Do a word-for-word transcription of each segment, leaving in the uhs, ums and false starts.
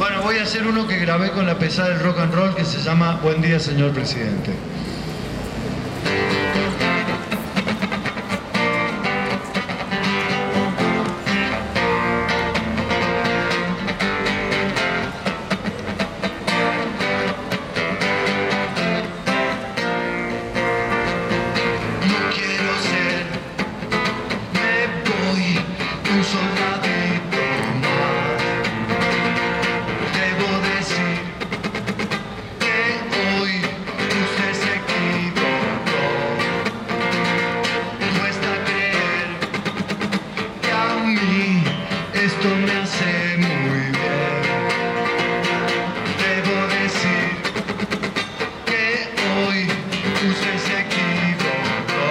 Bueno, voy a hacer uno que grabé con la pesada del rock and roll que se llama Buen día, señor presidente. No quiero ser, me voy, un soldadito más. Debo decir que hoy usted se equivocó. Cuesta creer que a mí esto me hace muy bien. Debo decir que hoy usted se equivocó.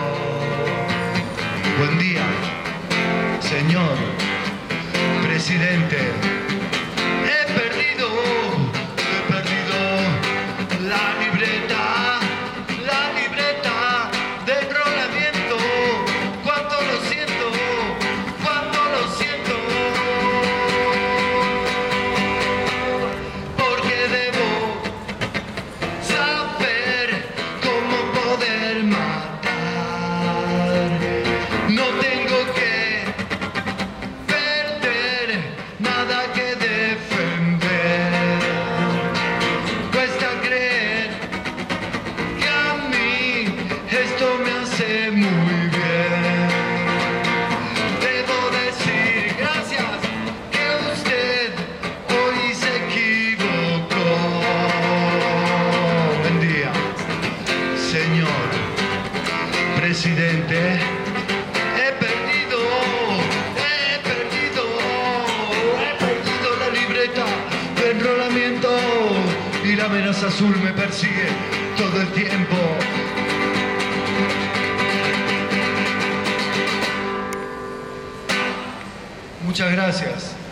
Buen día, señor presidente. He perdido, he perdido la libreta, la libreta de enrolamiento. Cuánto lo siento, cuánto lo siento. Porque debo saber cómo poder matar. No tengo que perder, nada que defender. Cuesta creer que a mí esto me hace muy bien. Debo decir gracias que usted hoy se equivocó. Buen día, señor presidente. He perdido, he perdido, he perdido la libreta de enrolamiento y la amenaza azul me persigue todo el tiempo. Muchas gracias.